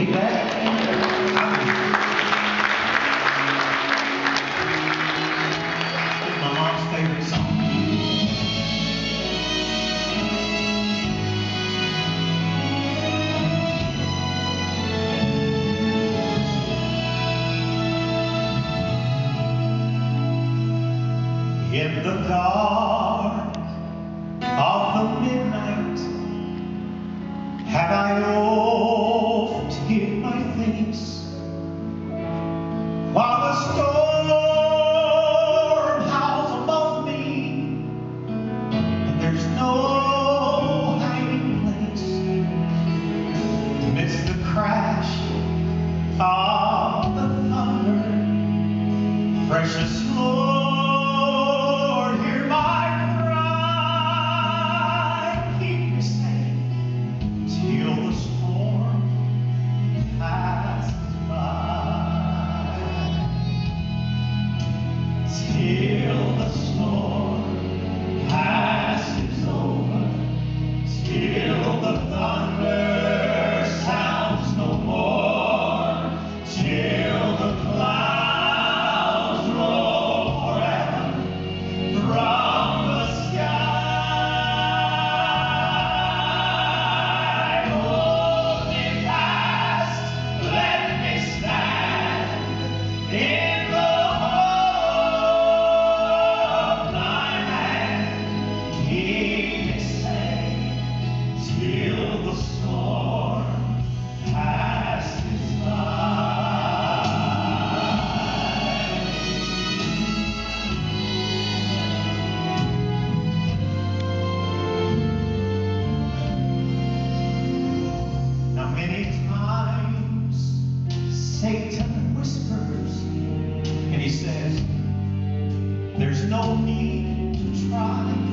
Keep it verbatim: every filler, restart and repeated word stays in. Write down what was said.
believe that? It's my mom's favorite song. In the dark of the midnight, have I oft hid my face, while the storm howls above me, and there's no hiding place. Amidst the crash of the thunder, precious Lord, till the storm passes over, till the thunder sounds no more, till the clouds roll forever from the sky. Hold me fast, let me stand in the till the storm passes by. Now many times Satan whispers and he says, there's no need to try.